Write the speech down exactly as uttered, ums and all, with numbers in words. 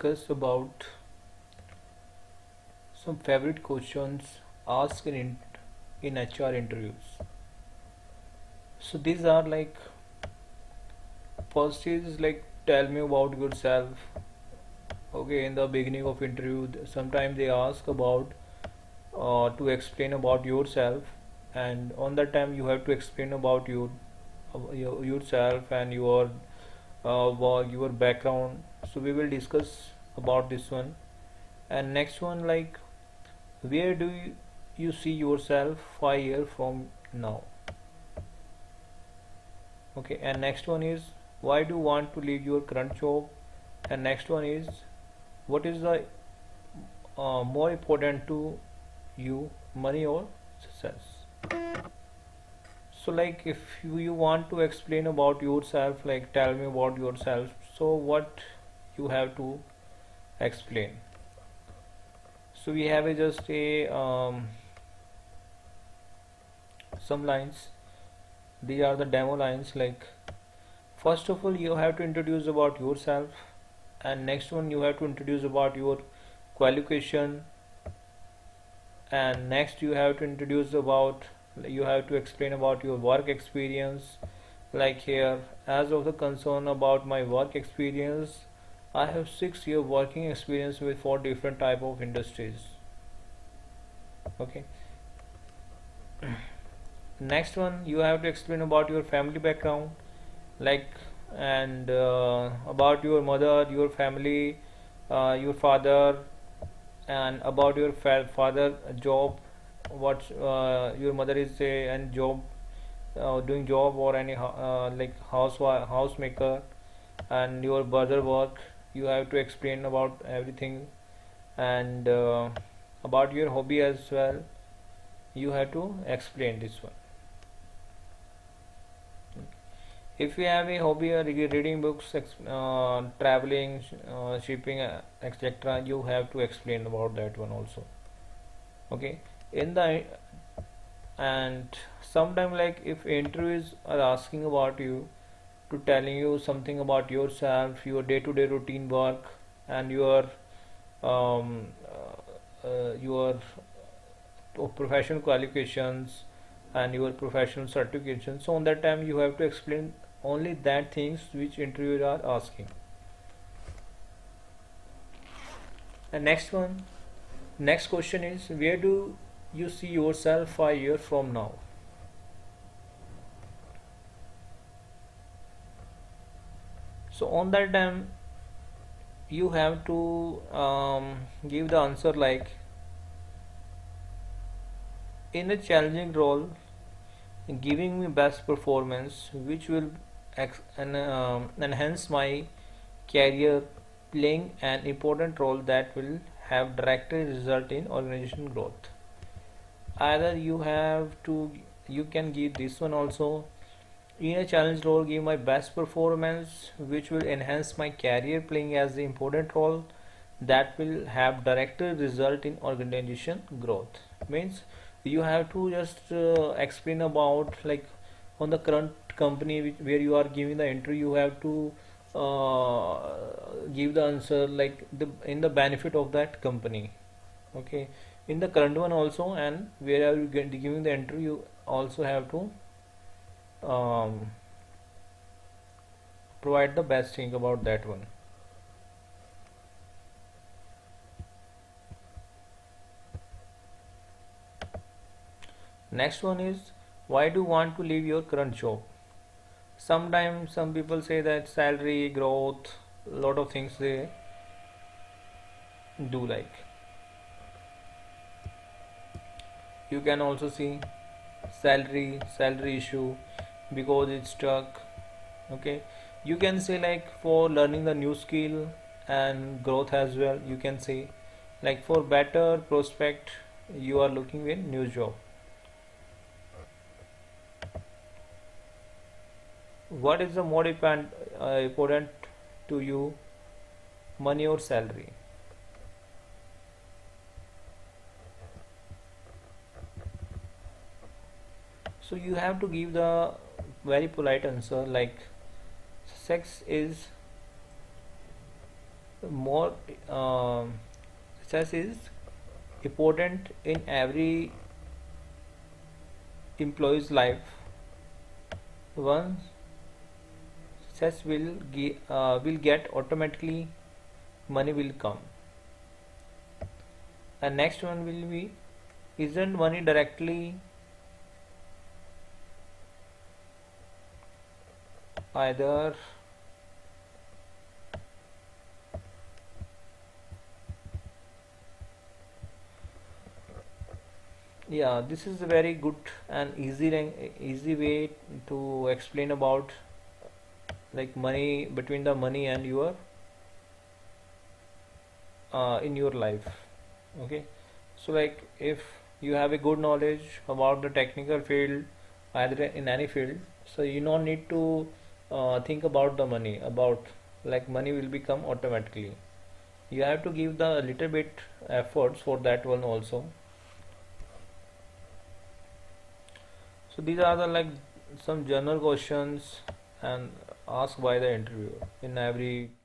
discuss about some favorite questions asked in in H R interviews. So these are like, first is like, tell me about yourself. Okay, in the beginning of interview, sometimes they ask about uh, to explain about yourself, and on that time you have to explain about your, uh, your yourself and your uh, wo- your background. So we will discuss about this one. And next one, like, where do you, you see yourself five years from now? Okay, and next one is, why do you want to leave your current job? And next one is, what is the uh, more important to you, money or success? So like, if you, you want to explain about yourself, like tell me about yourself, so what you have to explain? So we have a just a um, some lines. These are the demo lines. Like, first of all, you have to introduce about yourself, and next one you have to introduce about your qualification, and next you have to introduce about, you have to explain about your work experience. Like here, as of the concern about my work experience, I have six year working experience with four different type of industries. Okay, next one you have to explain about your family background, like, and uh, about your mother, your family, uh, your father, and about your fa father job, what uh, your mother is a and job, uh, doing job or any uh, like house housemaker, and your brother work. You have to explain about everything, and uh, about your hobby as well. You have to explain this one. If you have a hobby, uh, reading books, uh, traveling, uh, shipping, uh, etc., you have to explain about that one also. Okay, in the and sometime, like, if interviews are asking about you, to telling you something about yourself, your day-to-day routine work, and your um, uh, uh, your professional qualifications and your professional certification. So on that time you have to explain only that things which interviewers are asking. And next one, next question is, where do you see yourself five years from now? So on that time you have to um, give the answer like, in a challenging role, giving me best performance which will ex en um, enhance my career, playing an important role that will have directly result in organization growth. Either you have to, you can give this one also, in a challenge role, give my best performance which will enhance my career, playing as the important role that will have directly result in organization growth. Means you have to just uh, explain about, like, on the current company which, where you are giving the interview, you have to uh, give the answer like the in the benefit of that company. Okay, in the current one also, and wherever you get giving the interview, you also have to um, provide the best thing about that one. Next one is, why do you want to leave your current job? Sometimes some people say that salary, growth, lot of things they do like. You can also see salary, salary issue because it's stuck. Okay, you can say like, for learning the new skill and growth as well. You can say like, for better prospect you are looking in new job. What is the more important, uh, important to you, money or salary? So you have to give the very polite answer like, sex is more um, success is important in every employee's life. Once success will ge- uh, will get automatically, money will come. And next one will be, isn't money directly either yeah, this is a very good and easy easy way to explain about like money, between the money and your uh, in your life. Okay, so like if you have a good knowledge about the technical field, either in any field, so you don't need to uh, think about the money, about like money will become automatically. You have to give the little bit efforts for that one also. So these are the like some general questions and asked by the interviewer in every